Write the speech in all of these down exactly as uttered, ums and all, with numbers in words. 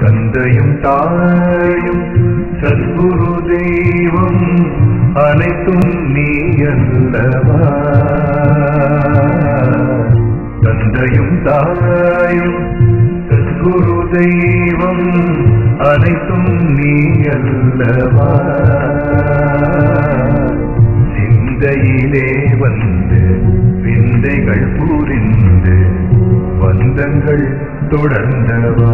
தந்தையும் தாயும் சத்குரு தெய்வம் அனைத்தும் நீ அல்லவா. தந்தையும் தாயும் சத்குரு தெய்வம் அனைத்தும் நீ அல்லவா. சிந்தையிலே வந்து விந்தைகள் புரிந்து பந்தங்கள் தொடர்ந்தவா.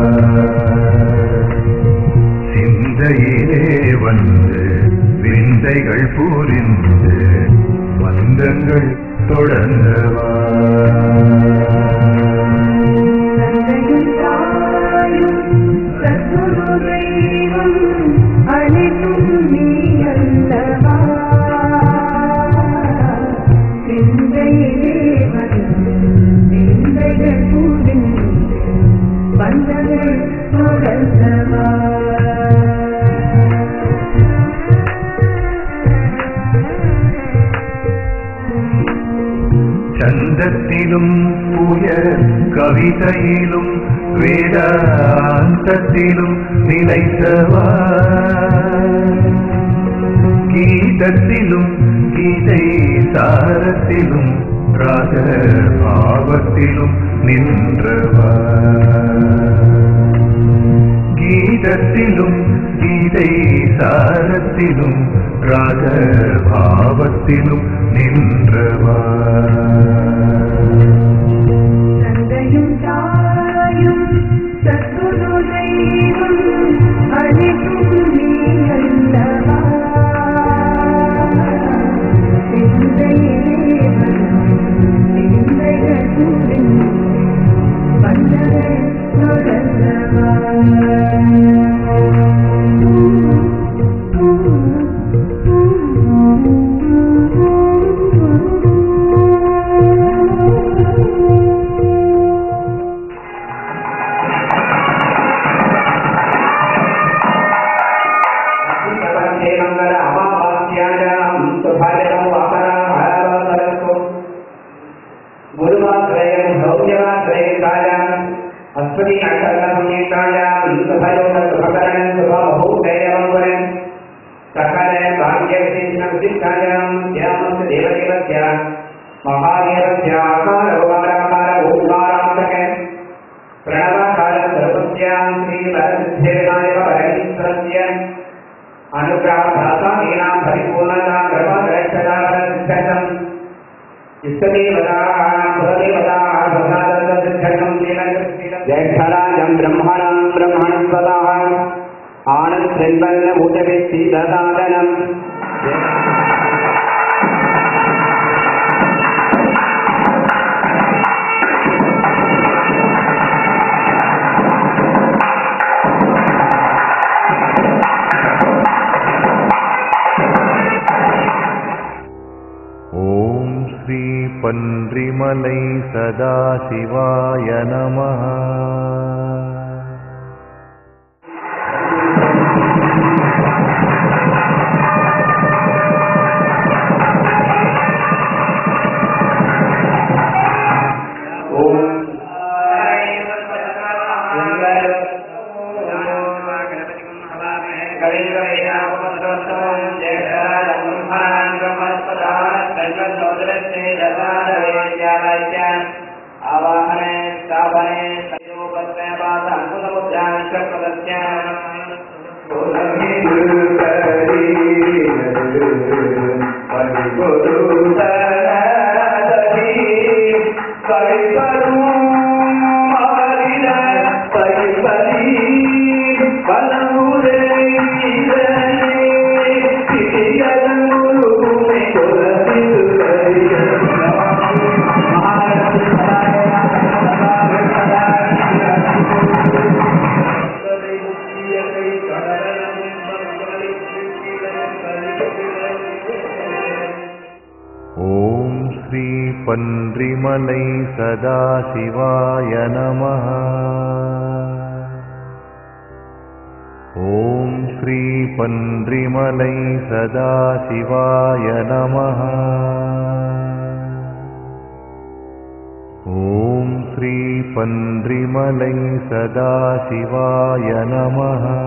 சிந்தையிலே வந்து விந்தைகள் புரிந்து பந்தங்கள் தொடர்ந்தவா. சந்தத்திலும் உயர் கவிதையிலும் வேதாந்தத்திலும் நிலைத்தவா. கீதத்திலும் கீதை சாரத்திலும் ராக பாவத்திலும் நின்றவா. கீதத்திலும் கீதை சாரத்திலும் ராக பாவத்திலும் நின்றவா. தந்தையும் தாயும் சத்குரு தெய்வம் அனைத்தும் நீ அல்லவா. சிந்தைகள் புரிந்து பந்தங்கள் தொடர்ந்தவா. ज्येष्ठराजं ब्रह्मणं ब्रह्मणस्पतः आनन्दृन्वन्नमुदविश्चिदसादनम् ओम श्री पंड्रिमलै सदाशिवाय नमः। पंड्रिमलै सदाशिवाय नमः। ओम श्री पंड्रिमलै सदाशिवाय नमः। ओम Sri Pandrimalai Sadashivaya Namaha.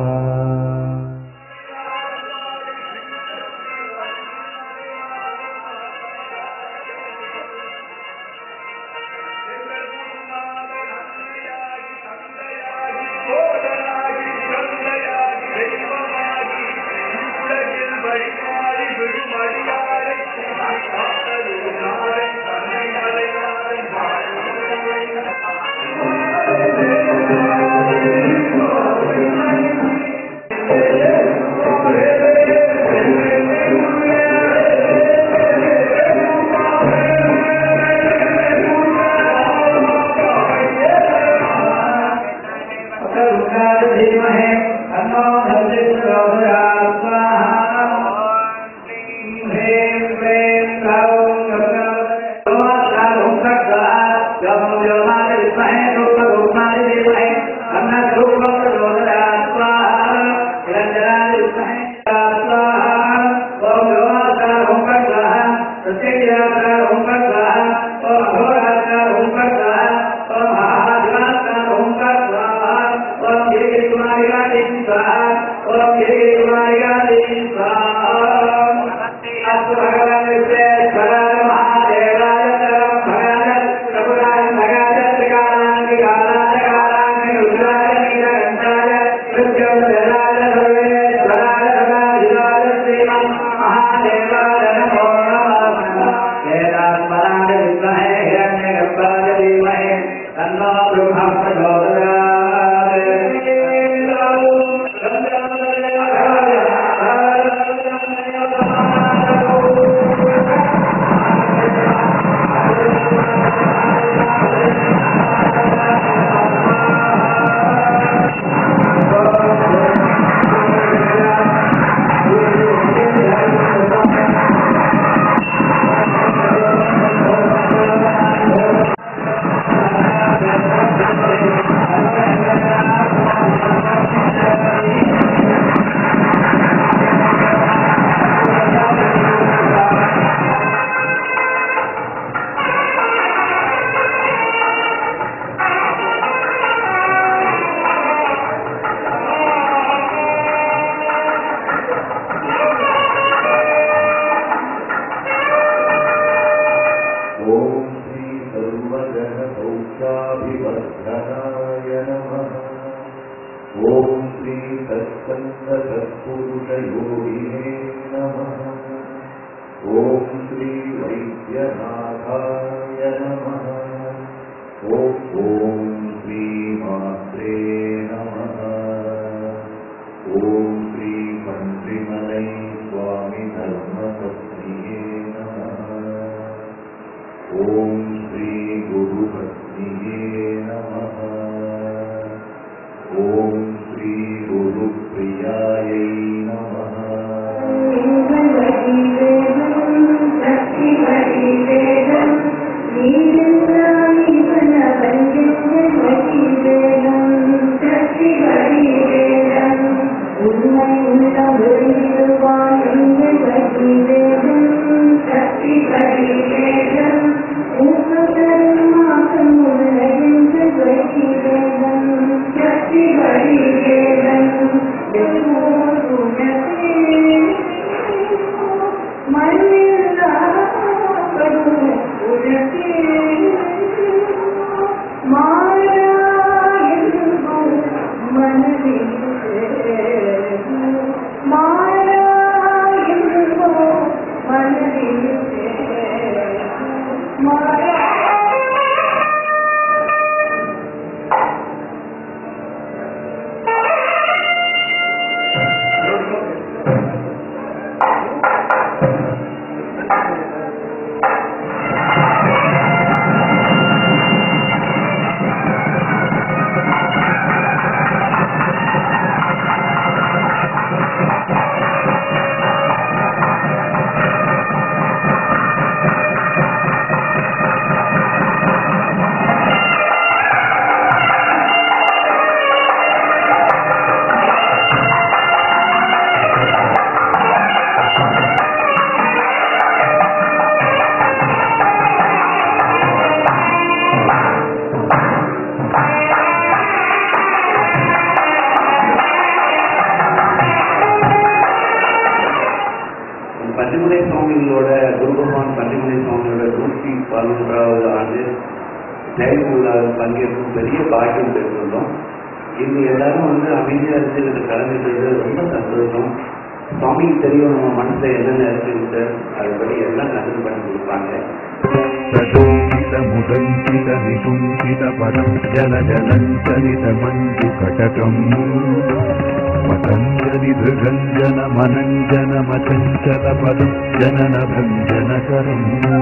Panrimalai சுவாமிகளோட குரு பகவான் பன்றிமலை சுவாமிகளோட நூற்றி பதினொன்றாவது ஆண்டு நிறைவு விழாவில் பங்கேற்கும் பெரிய பாக்கியம் பெற்றுள்ளோம். இன்று எல்லாரும் வந்து அமைதியாக இருந்து இதில் கலந்துக்கிறது ரொம்ப சந்தோஷம். சுவாமிக்கு தெரியும் நம்ம மனசில் என்னென்ன இருக்குன்னு, அதுபடி எல்லாம் நல்லது பண்ணி கொடுப்பாங்க. சதுங்கித முதங்கித நிகுங்கித பதம் ஜல ஜலஞ்சலித மஞ்சு கடகம் பதஞ்சலி திருகஞ்சன மனஞ்சன மச்சல பதம் ஜனன பஞ்சனகரம்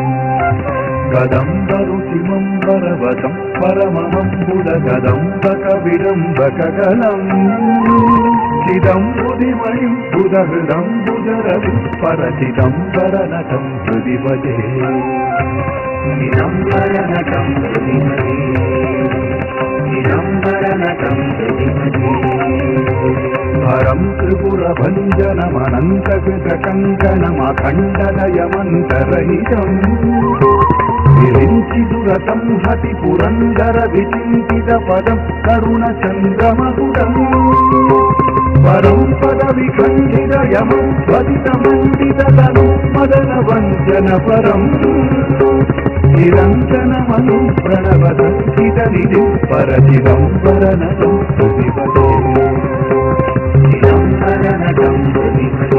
கதம்பருசிமம் பரவதம் பரமமம் புதகதம்பக விடம்பகலம் சிதம்புதிமணி புதகிருதம் புதரவி பரசிதம்பரநகம் ஹிருதிபதே சிதம்பரநகம் ஹிருதிபதே சிதம்பரநகம் ஹிருதிபதே பரம் திரிபுரபஞ்சனமனந்தகிருத கங்கணமகண்டலயமந்தரஹிதம் விரிஞ்சிதுரதம் ஹதி புரந்தர விசிந்தித பதம் கருண சந்திரமகுடம் பரம் பத விகண்டித யமம் ஸ்வதித மண்டித தனு மதன வஞ்சன பரம் நிரஞ்சன மனு பிரணவத சிதனிதி பரசிதம்பரநகம் ஹிருதிபதே சிதம்பரநகம் ஹிருதிபதே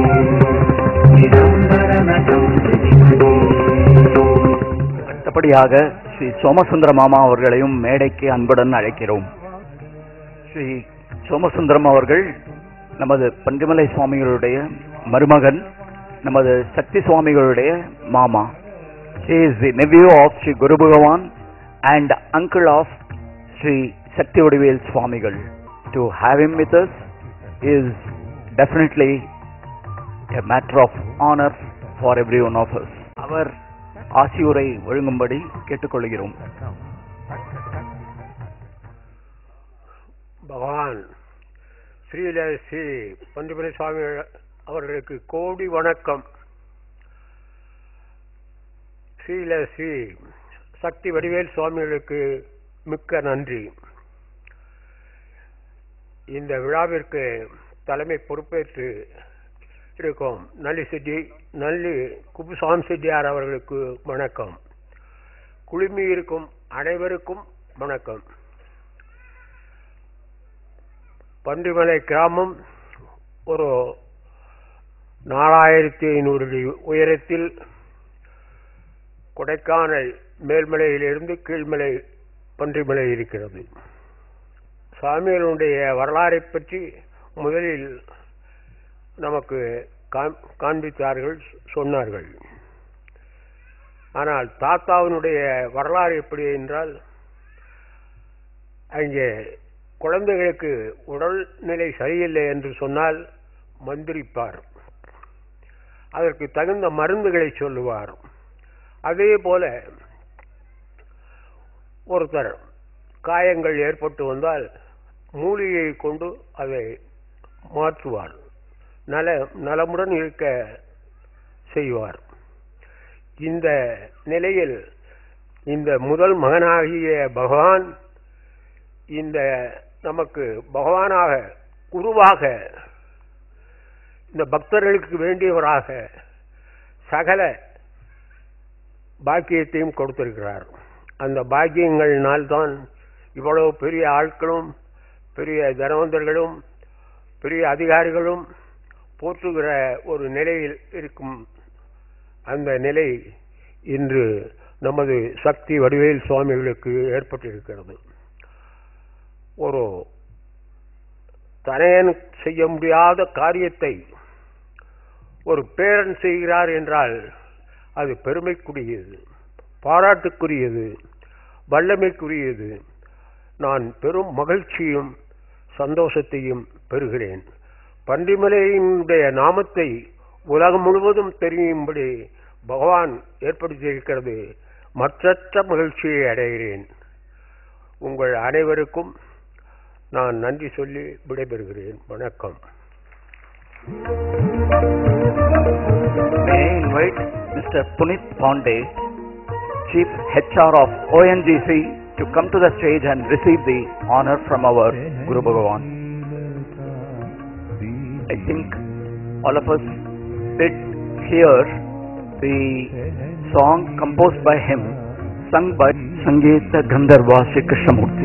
சிதம்பரநகம் ஹிருதிபதே. அடுத்தபடியாக ஸ்ரீ சோமசுந்தர மாமா அவர்களையும் மேடைக்கு அன்புடன் அழைக்கிறோம். ஸ்ரீ சோமசுந்தரம் அவர்கள் நமது பன்றிமலை சுவாமிகளுடைய மருமகன், நமது சக்தி சுவாமிகளுடைய மாமா. He is the nephew of Sri Guru Bhagavan and uncle of Sri Sakti Vadivel Swamigal. To have him with us is definitely a matter of honor for every one of us. அவர் ஆசியுரை ஒழுங்கும்படி கேட்டுக்கொள்கிறோம். பகவான் ஸ்ரீ ல ஸ்ரீ பண்டிமலை சுவாமி அவர்களுக்கு கோடி வணக்கம். ஸ்ரீ ல ஸ்ரீ சக்தி வடிவேல் சுவாமிகளுக்கு மிக்க நன்றி. இந்த விழாவிற்கு தலைமை பொறுப்பேற்று இருக்கும் நல்லி செட்டி நல்லி குப்புசாமி செட்டியார் அவர்களுக்கு வணக்கம். குழுமி இருக்கும் அனைவருக்கும் வணக்கம். பன்றிமலை கிராமம் ஒரு நாலாயிரத்தி ஐநூறு அடி உயரத்தில் கொடைக்கானல் மேல்மலையிலிருந்து கீழ்மலை பன்றிமலை இருக்கிறது. சாமிகளுடைய வரலாறை பற்றி முதலில் நமக்கு காண்பித்தார்கள், சொன்னார்கள். ஆனால் தாத்தாவினுடைய வரலாறு எப்படி என்றால், அங்கே குழந்தைகளுக்கு உடல்நிலை சரியில்லை என்று சொன்னால் மந்திரிப்பார், அதற்கு தகுந்த மருந்துகளை சொல்லுவார். அதே போல ஒருத்தர் காயங்கள் ஏற்பட்டு வந்தால் மூலிகையை கொண்டு அதை மாற்றுவார், நல நலமுடன் இருக்க செய்வார். இந்த நிலையில் இந்த முதல் மகனாகிய பகவான் இந்த நமக்கு பகவானாக குருவாக இந்த பக்தர்களுக்கு வேண்டியவராக சகல பாக்கியத்தையும் கொடுத்திருக்கிறார். அந்த பாக்கியங்களினால்தான் இவ்வளவு பெரிய ஆட்களும் பெரிய தனவந்தர்களும் பெரிய அதிகாரிகளும் போற்றுகிற ஒரு நிலையில் இருக்கும். அந்த நிலை இன்று நமது சக்தி வடிவேல் சுவாமிகளுக்கு ஏற்பட்டிருக்கிறது. ஒரு தனையன் செய்ய முடியாத காரியத்தை ஒரு பேரன் செய்கிறார் என்றால் அது பெருமைக்குரியது, பாராட்டுக்குரியது, வல்லமைக்குரியது. நான் பெரும் மகிழ்ச்சியும் சந்தோஷத்தையும் பெறுகிறேன். பன்றிமலையினுடைய நாமத்தை உலகம் முழுவதும் தெரியும்படி பகவான் ஏற்படுத்தியிருக்கிறது. மற்றற்ற மகிழ்ச்சியை அடைகிறேன். உங்கள் அனைவருக்கும் நான் நன்றி சொல்லி விடைபெறுகிறேன். வணக்கம். May I invite Mister Punit Pandey, Chief H R of O N G C, to come to the stage and receive the honor from our Guru Bhagavan. I think all of us did hear the song composed by him, sung by Sangeeta Gandharva Sri Krishnamurti.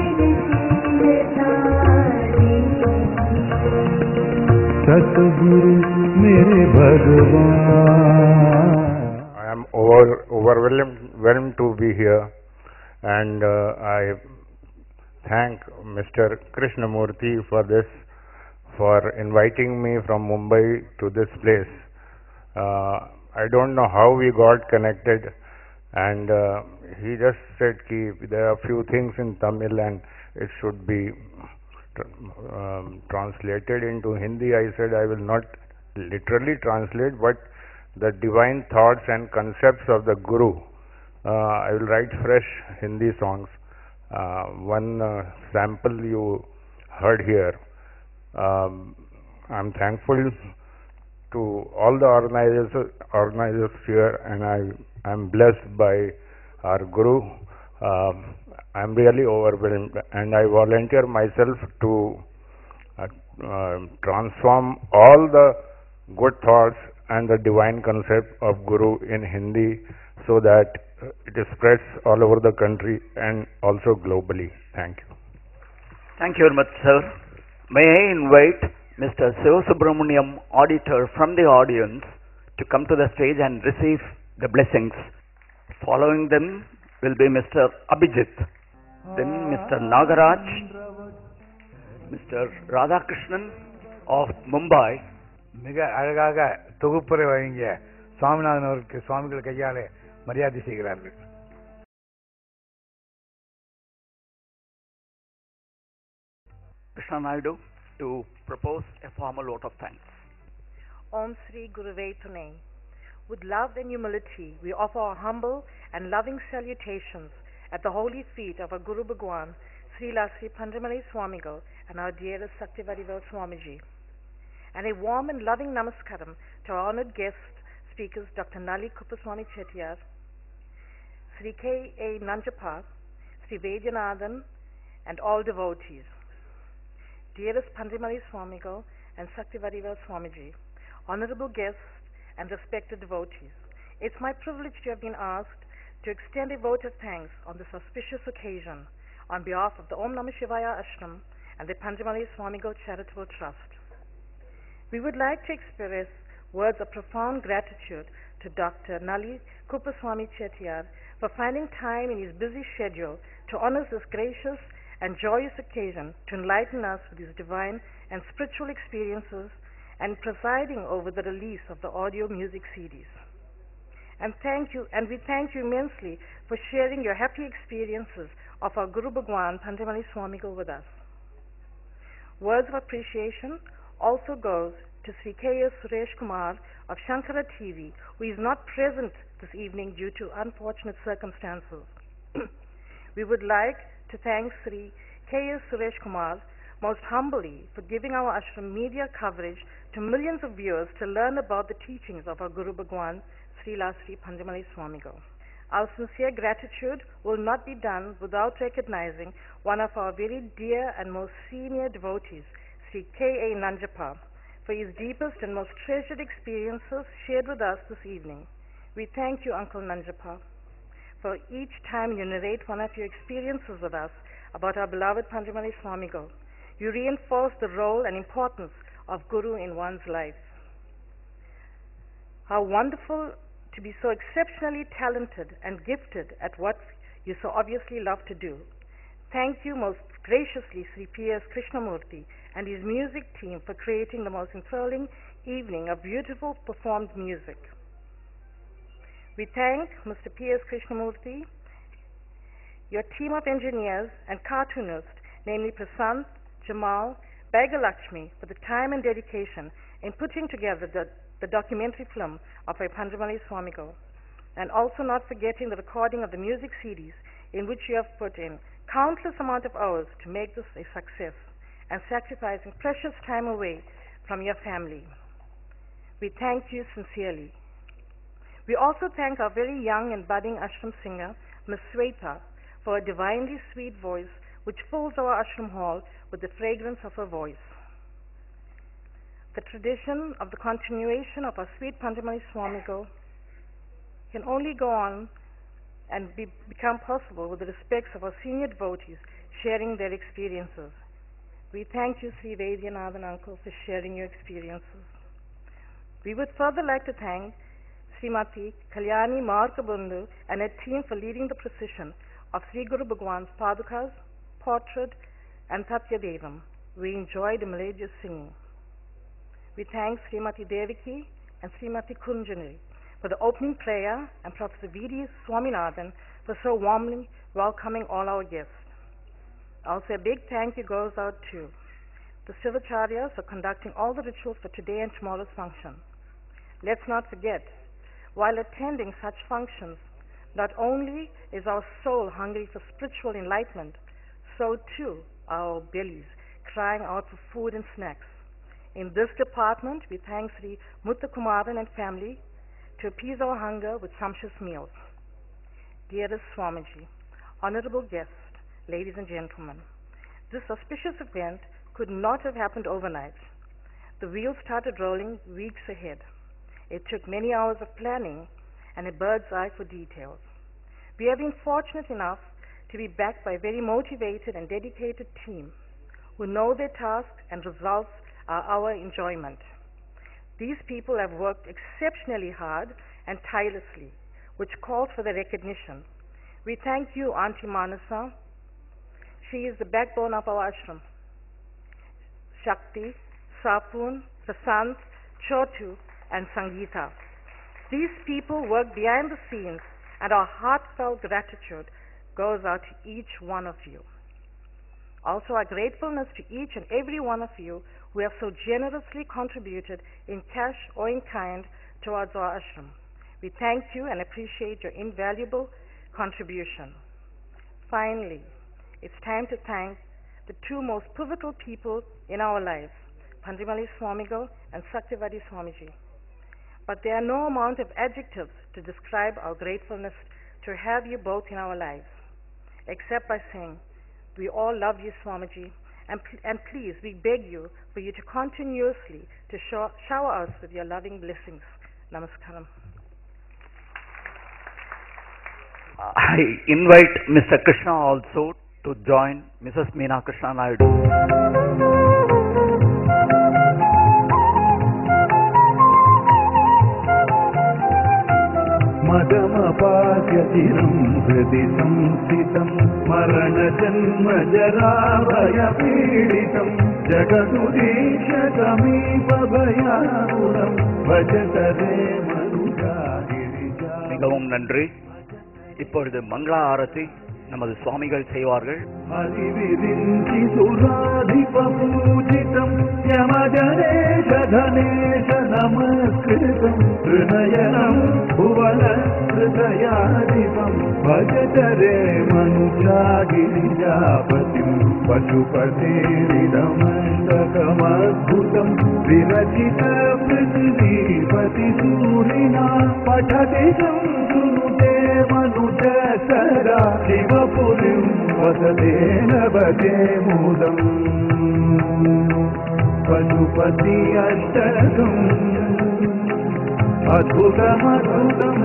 सतगुरु मेरे भगवान. I am over, overwhelmed overwhelmed to be here, and uh, I thank Mister Krishnamurti for this, for inviting me from Mumbai to this place. Uh, I don't know how we got connected, and uh, he just said ki there are few things in Tamil and it should be um, translated into Hindi. I said I will not literally translate, but the divine thoughts and concepts of the Guru. Uh, I will write fresh Hindi songs. Uh, one uh, sample you heard here. Um, I'm thankful to all the organizers, organizers here, and I am blessed by our Guru. Uh, I'm really overwhelmed, and I volunteer myself to uh, uh, transform all the good thoughts and the divine concept of Guru in Hindi, so that it spreads all over the country and also globally. Thank you. Thank you very much, sir. May I invite Mister Sivasubramaniam, auditor from the audience, to come to the stage and receive the blessings. Following them will be Mister Abhijit, then Mister Nagaraj, Mister Radhakrishnan of Mumbai. மிக அழகாக தொகுப்புரை வழங்கிய சுவாமிநாதன் அவருக்கு சுவாமிகள் கையாலே மரியாதை செய்கிறார்கள். Krishna Naidu to propose a formal vote of thanks. Om Sri Guruve Tunai. With love and humility, we offer our humble and loving salutations at the holy feet of our Guru Bhagwan, Sri La Sri Pandrimalaiswamighal Swamighal, and our dearest Saktivarival Swamiji. And a warm and loving namaskaram to our honored guest speakers, Doctor Nalli Kuppaswamy Chettiar, Sri K A Nanjappa, Sri Vaidyanathan, and all devotees. Dearest PandriMalai Swamighal and Saktivarival Swamiji, honorable guests and respected devotees, it's my privilege to have been asked to extend a vote of thanks on this auspicious occasion on behalf of the Om Namah Shivaya Ashram and the PandriMalai Swamighal Charitable Trust. We would like to express words of profound gratitude to Doctor Nalli Kuppaswamy Chettiar for finding time in his busy schedule to honor this gracious and joyous occasion to enlighten us with his divine and spiritual experiences and presiding over the release of the audio music C Ds. And thank you, and we thank you immensely for sharing your happy experiences of our Guru Bhagwan PandriMalai Swamighal with us. Words of appreciation also goes to Sri K S Suresh Kumar of Shankara T V, who is not present this evening due to unfortunate circumstances. We would like to thank Sri K S Suresh Kumar most humbly for giving our ashram media coverage to millions of viewers to learn about the teachings of our Guru Bhagwan, Sri La Sri Pandrimalaiswamighal Swamighal. Our sincere gratitude will not be done without recognizing one of our very dear and most senior devotees, Sri K A Nanjappa, for his deepest and most treasured experiences shared with us this evening. We thank you, Uncle Nanjappa, for each time you narrate one of your experiences with us about our beloved PandriMalai Swamighal. You reinforce the role and importance of Guru in one's life. How wonderful to be so exceptionally talented and gifted at what you so obviously love to do. Thank you most graciously, Sri P S Krishnamurti and his music team for creating the most enthralling evening of beautiful performed music. We thank Mister P S Krishnamurti, your team of engineers and cartoonists, namely Prasant, Jamal, Bhagalakshmi, for the time and dedication in putting together the, the documentary film of our PandriMalai Swamighal, and also not forgetting the recording of the music C Ds in which you have put in countless amount of hours to make this a success and sacrificing precious time away from your family. We thank you sincerely. We also thank our very young and budding ashram singer, Miss Sweta, for a divinely sweet voice which fills our ashram hall with the fragrance of her voice. The tradition of the continuation of our sweet PandriMalai Swamighal can only go on and be, become possible with the respects of our senior devotees sharing their experiences. We thank you, Sri Vaidyanathan Uncle, for sharing your experiences. We would further like to thank Srimati Kalyani Markabundu and her team for leading the procession of Sri Guru Bhagwan's Padukas, portrait and Tatya Devam. We enjoyed the melodious singing. We thank Srimati Devaki and Srimati Kunjanari for the opening prayer and Professor V D Swaminathan for so warmly welcoming all our guests. Also a big thank you goes out to the Sivacharyas for conducting all the rituals for today and tomorrow's function. Let's not forget, while attending such functions, not only is our soul hungry for spiritual enlightenment, so too are our bellies crying out for food and snacks. In this department, we thank Sri Muthakumaran and family to appease our hunger with sumptuous meals. Dearest Swamiji, honorable guests, ladies and gentlemen, this auspicious event could not have happened overnight. The wheels started rolling weeks ahead. It took many hours of planning and a bird's eye for details. We have been fortunate enough to be backed by a very motivated and dedicated team who know their task and results are our enjoyment. These people have worked exceptionally hard and tirelessly, which calls for their recognition. We thank you, Auntie Manasa. She is the backbone of our ashram. Shakti, Sapun, Prasant, Chotu, and Sangeeta. These people work behind the scenes, and our heartfelt gratitude goes out to each one of you. Also, our gratefulness to each and every one of you who have so generously contributed in cash or in kind towards our ashram. We thank you and appreciate your invaluable contribution. Finally, it's time to thank the two most pivotal people in our lives, PandriMalai Swamighal and Satyavadi Swamiji. But there are no amount of adjectives to describe our gratefulness to have you both in our lives, except by saying, we all love you, Swamiji, and, pl- and please, we beg you for you to continuously to show- shower us with your loving blessings. Namaskaram. I invite Mister Krishna also to join Missus Meena Krishna Naidu. मदमपाद्यतिरं हृदि संस्थितं मरणजन्मजराभयपीडितं जगदुदीशसमीपभयाकुलं भजतरे मनुजागिरिजा. மிகவும் நன்றி. இப்பொழுது மங்கள ஆரத்தி நமது சுவாமிகள் செய்வார்கள். हरिविरिञ्चि सुराधिपपूजितं यमजनेश धनेश नमस्कृतं हृदयनं भुवन हृदयाधिपं भजतरे मनुजागिरिजापतिं पशुपतेरिदमस्तकमद्भुतं विरचित पृथिवीपतिसूरिणा पठति संसृणुते मनुज सदा शिवपुरीं वसतेन भजे मुदम् पशुपति अष्टकम् अद्भुतमद्भुतम्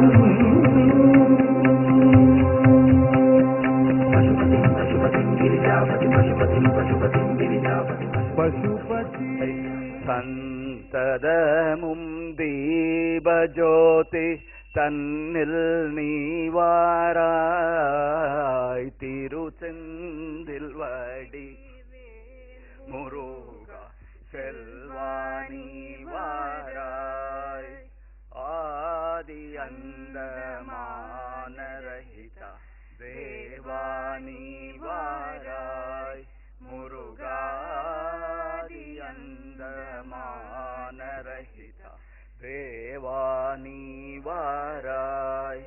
पशुपतिं पशुपतिं गिरिजापति पशुपतिं पशुपतिं गिरिजापति पशुपति சந்ததமும் தீபஜோதி தன்னில் நீவாராய் திருச்செந்தில் வடி முருகா செல்வானி வாராய் ஆதி அந்தமானரஹித தேவானி வாராய் முருகாதி அந்தமானரஹித தேவானி வாராய்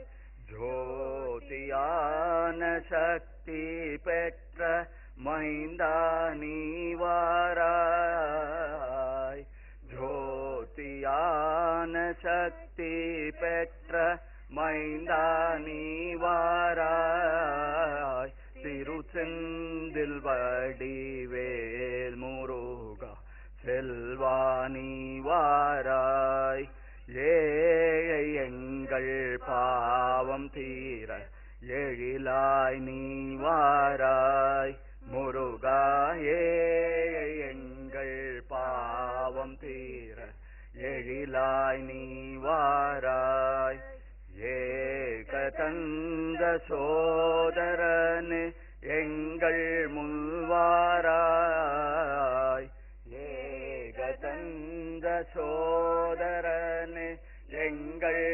ஜோதியான சக்தி பெற்ற மைந்தானி வாராய் ஜோதியான சக்தி பெற்ற மைந்தானி வாராய் திருச்செந்தில் வடிவேல் முருகா செல்வானி வாராய். ஏழை எங்கள் பாவம் தீர எழிலாய் நீ வாராய். முருகா ஏழை எங்கள் பாவம் தீர எழிலாய் நீ வாராய். ஏகதந்த சோதரனே எங்கள் முன்வாராய். ஏகதந்த சோதரனே எங்கள்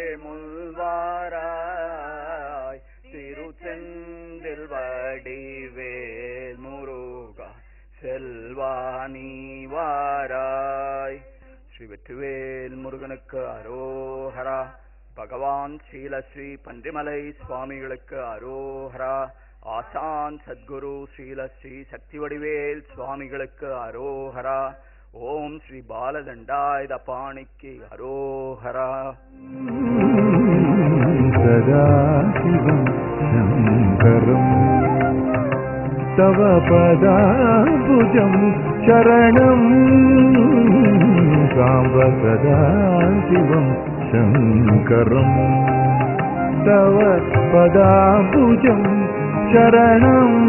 முன்வாராய். திருச்செந்தில் வடிவேல் முருகா செல்வானி வாராய். ஸ்ரீ வெற்றிவேல் முருகனுக்கு அரோஹரா. பகவான் ஸ்ரீ ல ஸ்ரீ பன்றிமலை சுவாமிகளுக்கு அரோஹரா. ஆசான் சத்குரு ஸ்ரீ ல ஸ்ரீ சக்தி வடிவேல் சுவாமிகளுக்கு அரோஹரா. ஓம் ஸ்ரீ பாலதண்டாயுத பாணிக்கு அரோஹரா. சதாசிவம் சங்கரம் தவ பதாம்புஜம் சரணம். சாம்ப சதாசிவம் சங்கரம் தவ பதாம்புஜம் சரணம்.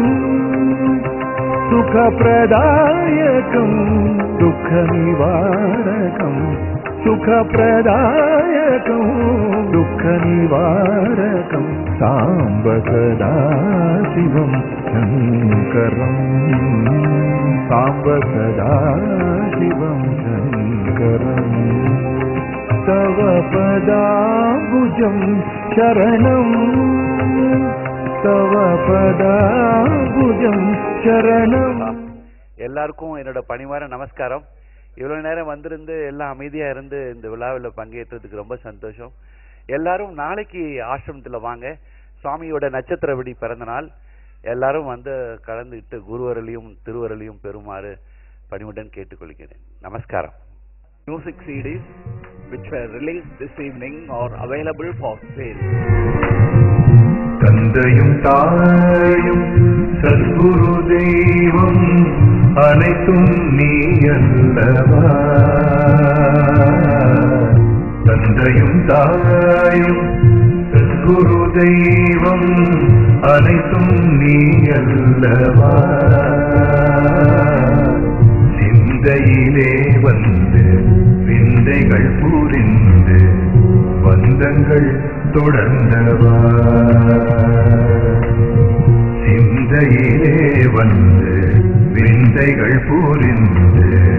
சுகப்பிரதாயகம் துக்க நிவாரகம். சுகப்பிரதாயகம் துக்க நிவாரகம். சாம்ப சதாசிவம் சங்கரம். சாம்ப சதாசிவம் சங்கரம் தவ பதாம்புஜம் சரணம். தவ பதாம்புஜம் சரணம். எல்லாருக்கும் என்னோட பணிவார நமஸ்காரம். இவ்வளவு நேரம் வந்திருந்து எல்லாம் அமைதியா இருந்து இந்த விழாவில் பங்கேற்றதுக்கு ரொம்ப சந்தோஷம். எல்லாரும் நாளைக்கு ஆசிரமத்துல வாங்க. சுவாமியோட நட்சத்திர விடி பிறந்த நாள். எல்லாரும் வந்து கலந்துகிட்டு குருவரலையும் திருவரலையும் பெறுமாறு பணிவுடன் கேட்டுக்கொள்கிறேன். நமஸ்காரம். Music C Ds which were released this evening are available for sale. தந்தையும் தாயும் சத்குரு தெய்வம் அனைத்தும் நீ அல்லவா. தந்தையும் தாயும் சத்குரு தெய்வம் அனைத்தும் நீ அல்லவா. சிந்தையிலே வந்து விந்தைகள் புரிந்து பந்தங்கள் தொடர்ந்தவா. சிந்தையிலே வந்து விந்தைகள் புரிந்து